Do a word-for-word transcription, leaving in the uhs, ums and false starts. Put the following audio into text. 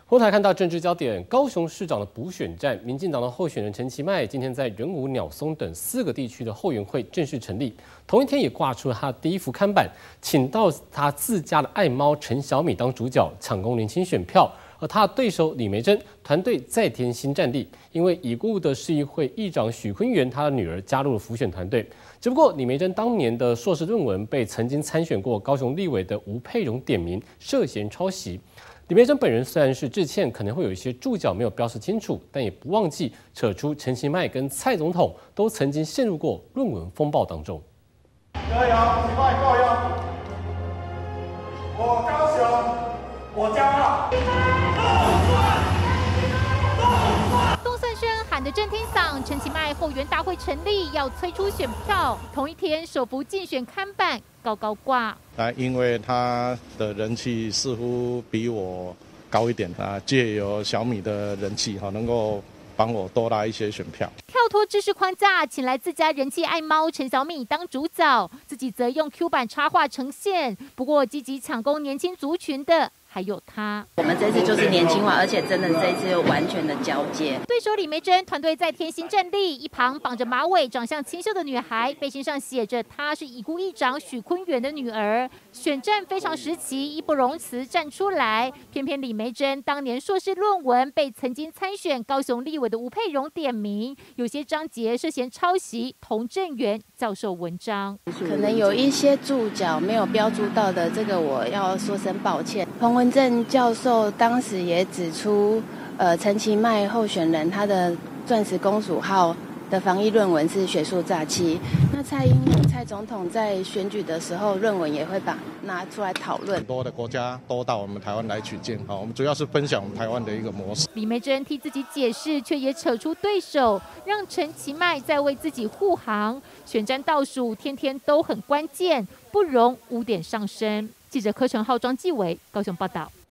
后台看到政治焦点，高雄市长的补选战，民进党的候选人陈其迈今天在仁武、鸟松等四个地区的后援会正式成立。同一天也挂出了他的第一幅看板，请到他自家的爱猫陈小米当主角，抢攻年轻选票。而他的对手李梅珍团队再添新战力，因为已故的市议会议长许坤元他的女儿加入了辅选团队。只不过李梅珍当年的硕士论文被曾经参选过高雄立委的吴佩荣点名涉嫌抄袭。李梅珍本人虽然是致歉，可能会有一些注脚没有标示清楚，但也不忘记扯出陈其迈跟蔡总统都曾经陷入过论文风暴当中。 加油，其迈够用！我高雄，我骄傲。 东算轩喊得震天嗓，陈其迈后援大会成立，要催出选票。同一天，首幅竞选看板高高挂。 啊，因为他的人气似乎比我高一点啊，借由小米的人气哈，能够帮我多拉一些选票。 跳脱知识框架，请来自家人气爱猫陈小米当主角，自己则用 Q 版插画呈现。不过，积极抢攻年轻族群的还有他。 我们这次就是年轻化，而且真的这一次有完全的交接。 对手李梅珍团队再添新战力，一旁绑着马尾、长相清秀的女孩，背心上写着她是已故议长许坤元的女儿。选战非常时期，义不容辞站出来。偏偏李梅珍当年硕士论文被曾经参选高雄立委的吴佩荣点名，有些章节涉嫌抄袭童振源教授文章， 可能有一些注脚没有标注到的，这个我要说声抱歉。彭文正教授当时也指出，呃，陈其迈候选人他的钻石公主号的防疫论文是学术诈欺。那蔡英文蔡总统在选举的时候，论文也会把拿出来讨论。 很多的国家都到我们台湾来取经，好，我们主要是分享我们台湾的一个模式。 李梅珍替自己解释，却也扯出对手，让陈其迈在为自己护航。选战倒数，天天都很关键，不容污点上升。记者柯成浩、庄继伟高雄报道。